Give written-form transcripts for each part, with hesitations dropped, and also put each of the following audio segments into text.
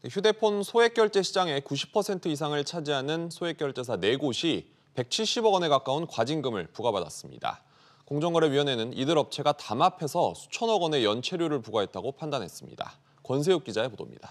휴대폰 소액결제 시장의 90% 이상을 차지하는 소액결제사 4곳이 170억 원에 가까운 과징금을 부과받았습니다. 공정거래위원회는 이들 업체가 담합해서 수천억 원의 연체료를 부과했다고 판단했습니다. 권세욱 기자의 보도입니다.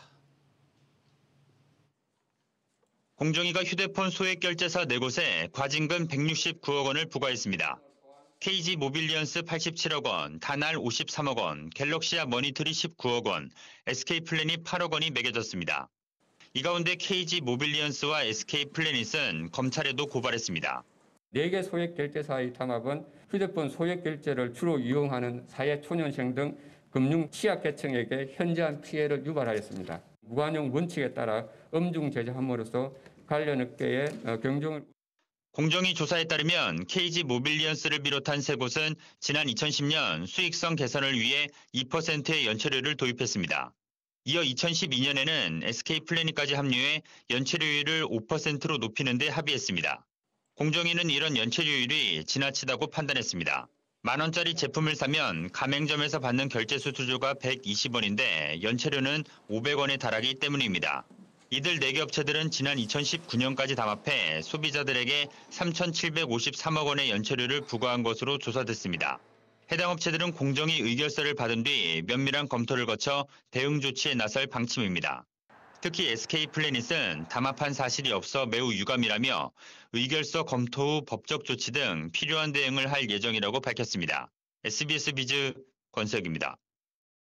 공정위가 휴대폰 소액결제사 4곳에 과징금 169억 원을 부과했습니다. KG 모빌리언스 87억 원, 다날 53억 원, 갤럭시아 머니트리 19억 원, SK플래닛 8억 원이 매겨졌습니다. 이 가운데 KG 모빌리언스와 SK플래닛은 검찰에도 고발했습니다. 4개 소액결제사의 담합은 휴대폰 소액결제를 주로 이용하는 사회초년생 등 금융 취약계층에게 현저한 피해를 유발하였습니다. 무관용 원칙에 따라 엄중 제재함으로써 관련 업계의 경쟁을 공정위 조사에 따르면 KG 모빌리언스를 비롯한 3곳은 지난 2010년 수익성 개선을 위해 2%의 연체료를 도입했습니다. 이어 2012년에는 SK플래닛까지 합류해 연체료율을 5%로 높이는 데 합의했습니다. 공정위는 이런 연체료율이 지나치다고 판단했습니다. 10,000원짜리 제품을 사면 가맹점에서 받는 결제 수수료가 120원인데 연체료는 500원에 달하기 때문입니다. 이들 4개 업체들은 지난 2019년까지 담합해 소비자들에게 3,753억 원의 연체료를 부과한 것으로 조사됐습니다. 해당 업체들은 공정위 의결서를 받은 뒤 면밀한 검토를 거쳐 대응 조치에 나설 방침입니다. 특히 SK플래닛은 담합한 사실이 없어 매우 유감이라며 의결서 검토 후 법적 조치 등 필요한 대응을 할 예정이라고 밝혔습니다. SBS 비즈 권석입니다.